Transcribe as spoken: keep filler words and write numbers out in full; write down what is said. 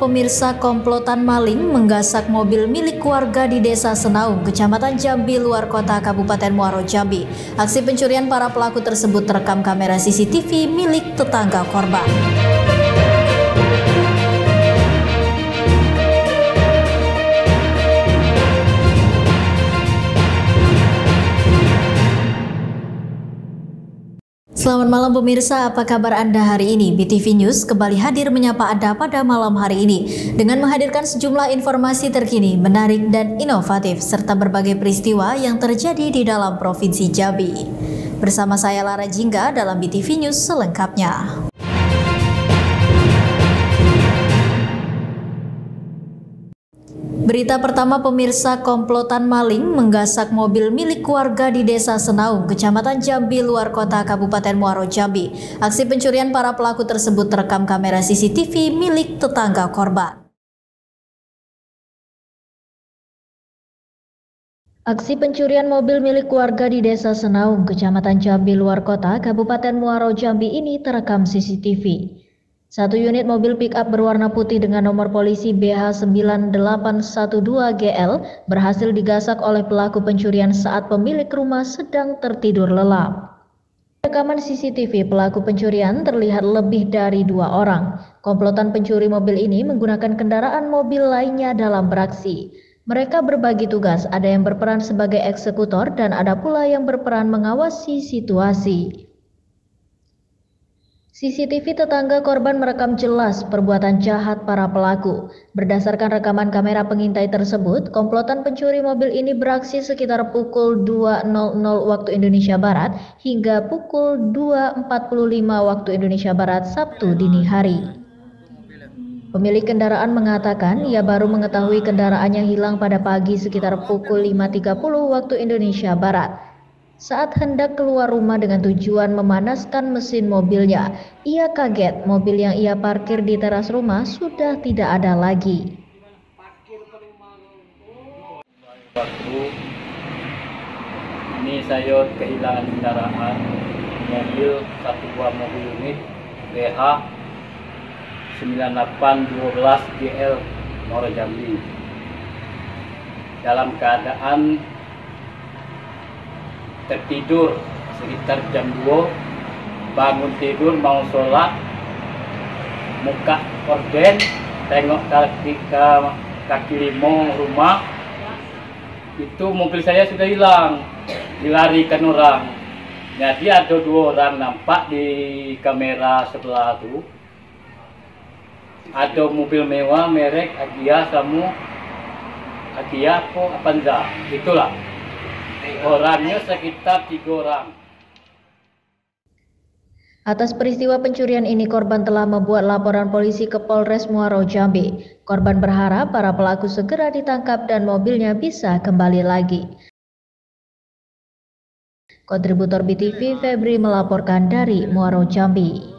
pemirsa, komplotan maling menggasak mobil milik warga di Desa Senaung, Kecamatan Jambi, luar kota Kabupaten Muaro Jambi. Aksi pencurian para pelaku tersebut terekam kamera C C T V milik tetangga korban. Selamat malam pemirsa, apa kabar Anda hari ini? B T V News kembali hadir menyapa Anda pada malam hari ini dengan menghadirkan sejumlah informasi terkini, menarik dan inovatif serta berbagai peristiwa yang terjadi di dalam Provinsi Jambi. Bersama saya Lara Jingga dalam B T V News selengkapnya. Berita pertama pemirsa, komplotan maling menggasak mobil milik warga di Desa Senaung, Kecamatan Jambi, luar kota Kabupaten Muaro Jambi. Aksi pencurian para pelaku tersebut terekam kamera C C T V milik tetangga korban. Aksi pencurian mobil milik warga di Desa Senaung, Kecamatan Jambi, luar kota Kabupaten Muaro Jambi ini terekam C C T V. Satu unit mobil pick-up berwarna putih dengan nomor polisi B H sembilan delapan satu dua G L berhasil digasak oleh pelaku pencurian saat pemilik rumah sedang tertidur lelap. Rekaman C C T V pelaku pencurian terlihat lebih dari dua orang. Komplotan pencuri mobil ini menggunakan kendaraan mobil lainnya dalam beraksi. Mereka berbagi tugas, ada yang berperan sebagai eksekutor dan ada pula yang berperan mengawasi situasi. C C T V tetangga korban merekam jelas perbuatan jahat para pelaku. Berdasarkan rekaman kamera pengintai tersebut, komplotan pencuri mobil ini beraksi sekitar pukul dua nol nol waktu Indonesia Barat hingga pukul dua empat puluh lima waktu Indonesia Barat Sabtu dini hari. Pemilik kendaraan mengatakan ia baru mengetahui kendaraannya hilang pada pagi sekitar pukul lima tiga puluh waktu Indonesia Barat. Saat hendak keluar rumah dengan tujuan memanaskan mesin mobilnya, ia kaget mobil yang ia parkir di teras rumah sudah tidak ada lagi. Waktu ini saya kehilangan kendaraan mobil satu buah mobil unit B H sembilan delapan satu dua G L Muaro Jambi dalam keadaan tertidur sekitar jam dua, bangun tidur mau sholat, muka orden, tengok kaki ke kaki lima rumah, itu mobil saya sudah hilang, dilarikan orang. Jadi ada dua orang nampak di kamera sebelah itu, ada mobil mewah merek Agia sama Agia apa Avanza, itulah. Orangnya sekitar tiga orang. Atas peristiwa pencurian ini, korban telah membuat laporan polisi ke Polres Muaro Jambi. Korban berharap para pelaku segera ditangkap dan mobilnya bisa kembali lagi. Kontributor B T V Febri melaporkan dari Muaro Jambi.